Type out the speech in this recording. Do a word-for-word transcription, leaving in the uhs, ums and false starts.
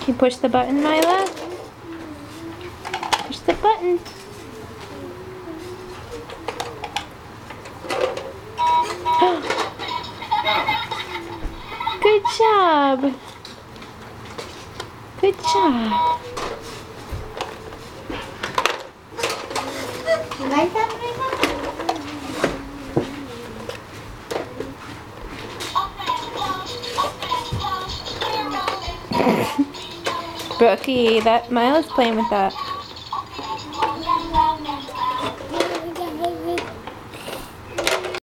you push the button, Mila? Push the button. Good job. Good job. You like that, Mila? Brookie, that Mila's playing with that.